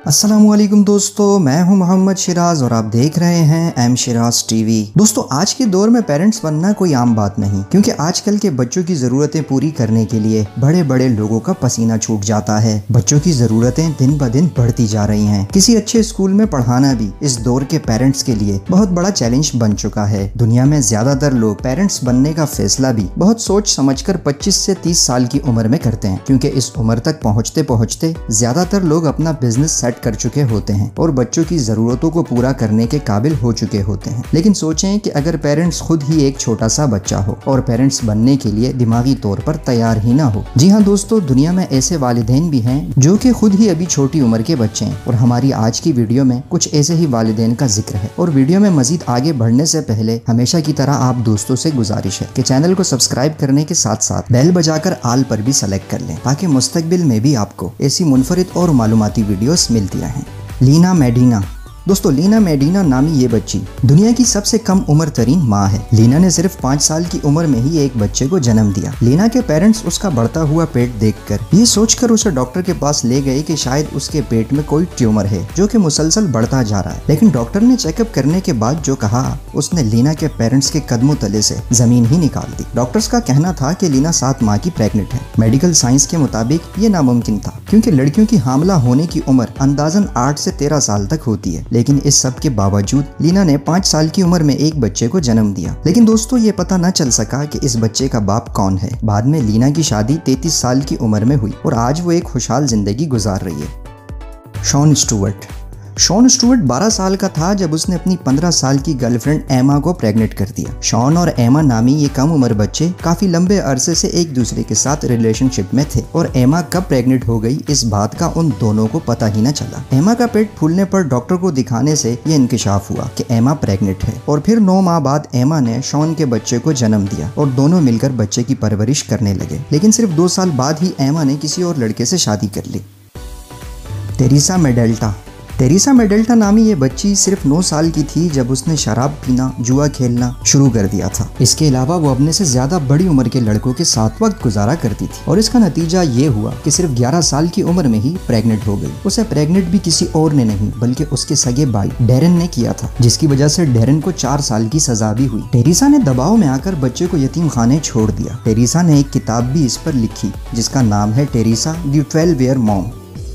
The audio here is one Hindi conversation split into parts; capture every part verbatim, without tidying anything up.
अस्सलामुअलैकुम दोस्तों, मैं हूं मोहम्मद शिराज और आप देख रहे हैं एम शिराज टीवी। दोस्तों, आज के दौर में पेरेंट्स बनना कोई आम बात नहीं, क्योंकि आजकल के बच्चों की ज़रूरतें पूरी करने के लिए बड़े बड़े लोगों का पसीना छूट जाता है। बच्चों की ज़रूरतें दिन ब दिन बढ़ती जा रही हैं। किसी अच्छे स्कूल में पढ़ाना भी इस दौर के पेरेंट्स के लिए बहुत बड़ा चैलेंज बन चुका है। दुनिया में ज्यादातर लोग पेरेंट्स बनने का फैसला भी बहुत सोच समझकर पच्चीस से तीस साल की उम्र में करते हैं, क्योंकि इस उम्र तक पहुँचते पहुँचते ज्यादातर लोग अपना बिजनेस सेट कर चुके होते हैं और बच्चों की जरूरतों को पूरा करने के काबिल हो चुके होते हैं। लेकिन सोचें कि अगर पेरेंट्स खुद ही एक छोटा सा बच्चा हो और पेरेंट्स बनने के लिए दिमागी तौर पर तैयार ही ना हो। जी हाँ दोस्तों, दुनिया में ऐसे वालिदैन भी हैं जो कि खुद ही अभी छोटी उम्र के बच्चे हैं, और हमारी आज की वीडियो में कुछ ऐसे ही वालिदैन का जिक्र है। और वीडियो में मजीद आगे बढ़ने से पहले हमेशा की तरह आप दोस्तों से गुजारिश है कि चैनल को सब्सक्राइब करने के साथ साथ बेल बजाकर आल पर भी सेलेक्ट कर लें, ताकि मुस्तकबिल में भी आपको ऐसी मुनफरिद और मालूमाती वीडियोस मिलती रहें। लीना मेडिना। दोस्तों, लीना मेडिना नामी ये बच्ची दुनिया की सबसे कम उम्र तरीन माँ है। लीना ने सिर्फ पाँच साल की उम्र में ही एक बच्चे को जन्म दिया। लीना के पेरेंट्स उसका बढ़ता हुआ पेट देखकर ये सोचकर उसे डॉक्टर के पास ले गए कि शायद उसके पेट में कोई ट्यूमर है जो कि मुसलसल बढ़ता जा रहा है। लेकिन डॉक्टर ने चेकअप करने के बाद जो कहा, उसने लीना के पेरेंट्स के कदमों तले से जमीन ही निकाल दी। डॉक्टर्स का कहना था कि लीना सात माह की प्रेग्नेंट है। मेडिकल साइंस के मुताबिक ये नामुमकिन था, क्योंकि लड़कियों की हामला होने की उम्र अंदाजन आठ से तेरह साल तक होती है। लेकिन इस सब के बावजूद लीना ने पाँच साल की उम्र में एक बच्चे को जन्म दिया। लेकिन दोस्तों, ये पता न चल सका कि इस बच्चे का बाप कौन है। बाद में लीना की शादी तैंतीस साल की उम्र में हुई और आज वो एक खुशहाल जिंदगी गुजार रही है। Shawn Stuart. शॉन स्टुअर्ट बारह साल का था जब उसने अपनी पंद्रह साल की गर्लफ्रेंड एमा को प्रेग्नेंट कर दिया। शॉन और एमा नामी ये कम उम्र बच्चे काफी लंबे अरसे से एक दूसरे के साथ रिलेशनशिप में थे, और एमा कब प्रेग्नेंट हो गई इस बात का उन दोनों को पता ही न चला। एमा का पेट फूलने पर डॉक्टर को दिखाने से ये इंकिशाफ हुआ कि एमा प्रेग्नेंट है, और फिर नौ माह बाद एमा ने शॉन के बच्चे को जन्म दिया और दोनों मिलकर बच्चे की परवरिश करने लगे। लेकिन सिर्फ दो साल बाद ही एमा ने किसी और लड़के से शादी कर ली। टेरेसा मेडेल्टा। टेरेसा मेडेल्टा नामी ये बच्ची सिर्फ नौ साल की थी जब उसने शराब पीना, जुआ खेलना शुरू कर दिया था। इसके अलावा वो अपने से ज्यादा बड़ी उम्र के लड़कों के साथ वक्त गुजारा करती थी, और इसका नतीजा ये हुआ कि सिर्फ ग्यारह साल की उम्र में ही प्रेग्नेंट हो गई। उसे प्रेग्नेंट भी किसी और ने नहीं बल्कि उसके सगे भाई डेरेन ने किया था, जिसकी वजह से डेरेन को चार साल की सजा भी हुई। टेरेसा ने दबाव में आकर बच्चे को यतीम खाने छोड़ दिया। टेरेसा ने एक किताब भी इस पर लिखी जिसका नाम है Teresa the twelve year mom.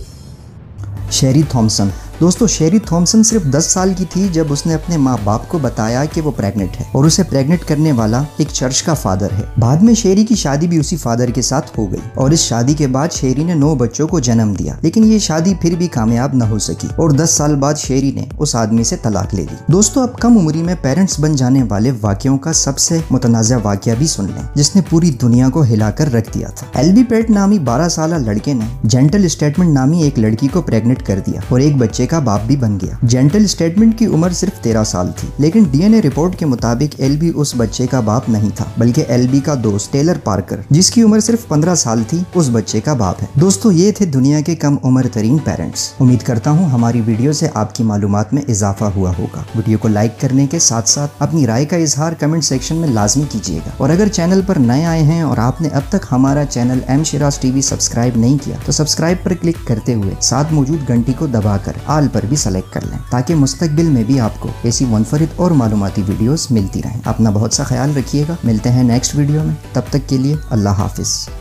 Sherry Thomson. दोस्तों, शेरी थॉम्सन सिर्फ दस साल की थी जब उसने अपने माँ बाप को बताया कि वो प्रेग्नेंट है, और उसे प्रेग्नेंट करने वाला एक चर्च का फादर है। बाद में शेरी की शादी भी उसी फादर के साथ हो गई, और इस शादी के बाद शेरी ने नौ बच्चों को जन्म दिया। लेकिन ये शादी फिर भी कामयाब न हो सकी, और दस साल बाद शेरी ने उस आदमी से तलाक ले ली। दोस्तों, अब कम उम्री में पेरेंट्स बन जाने वाले वाकयों का सबसे मुतनाज़ा वाकया भी सुन लें, जिसने पूरी दुनिया को हिलाकर रख दिया था। एल्बी पेट नामी बारह साल लड़के ने जेंटल स्टेटमेंट नामी एक लड़की को प्रेग्नेंट कर दिया और एक बच्चे का बाप भी बन गया। जेंटल स्टेटमेंट की उम्र सिर्फ तेरह साल थी, लेकिन डीएनए रिपोर्ट के मुताबिक एल्बी उस बच्चे का बाप नहीं था, बल्कि एल्बी का दोस्त टेलर पार्कर, जिसकी उम्र सिर्फ पंद्रह साल थी, उस बच्चे का बाप है। दोस्तों, ये थे दुनिया के कम उम्र तरीन पेरेंट्स। उम्मीद करता हूँ हमारी वीडियो से आपकी मालूमात में इजाफा हुआ होगा। वीडियो को लाइक करने के साथ साथ अपनी राय का इजहार कमेंट सेक्शन में लाजमी कीजिएगा, और अगर चैनल पर नए आए हैं और आपने अब तक हमारा channel M Shiraz TV subscribe नहीं किया तो सब्सक्राइब पर क्लिक करते हुए साथ मौजूद घंटी को दबाकर आल पर भी सेलेक्ट कर लें, ताकि मुस्तकबिल में भी आपको ऐसी मुनफरिद और मालूमाती वीडियोस मिलती रहें। अपना बहुत सा ख्याल रखिएगा। मिलते हैं नेक्स्ट वीडियो में, तब तक के लिए अल्लाह हाफिज।